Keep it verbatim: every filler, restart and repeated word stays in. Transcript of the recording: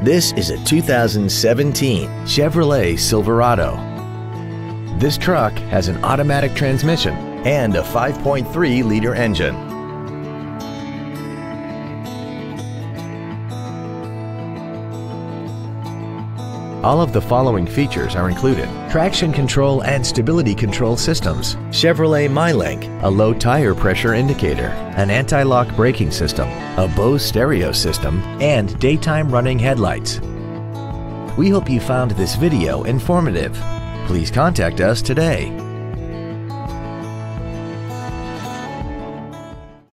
This is a two thousand seventeen Chevrolet Silverado. This truck has an automatic transmission and a five point three liter engine. All of the following features are included: traction control and stability control systems, Chevrolet MyLink, a low tire pressure indicator, an anti-lock braking system, a Bose stereo system, and daytime running headlights. We hope you found this video informative. Please contact us today.